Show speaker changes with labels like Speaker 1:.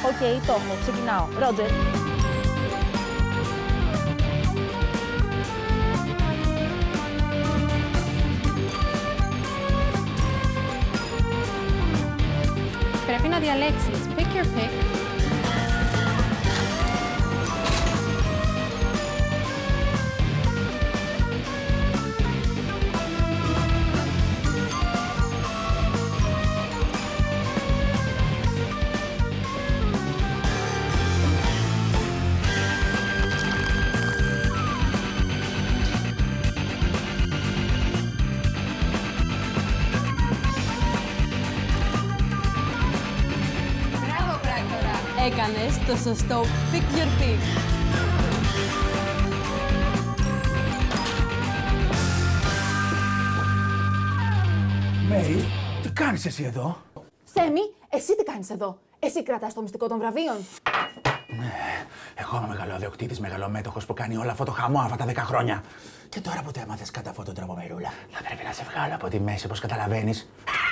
Speaker 1: Οκ, το έχω. Ξεκινάω. Ρότζερ.
Speaker 2: Πρέπει να διαλέξεις. Pick your pick. Έκανες το σωστό pick your pick.
Speaker 3: Μέρι, τι κάνεις εσύ εδώ?
Speaker 1: Σέμι, εσύ τι κάνεις εδώ? Εσύ κρατάς το μυστικό των βραβείων.
Speaker 3: Ναι, εγώ είμαι μεγαλοδιοκτήτης, μεγαλομέτωχος που κάνει όλο αυτό το χαμό αυτά τα 10 χρόνια. Και τώρα που το έμαθες κατά αυτόν τον τρόπο, Μερούλα, θα πρέπει να σε βγάλω από τη μέση, όπως καταλαβαίνεις.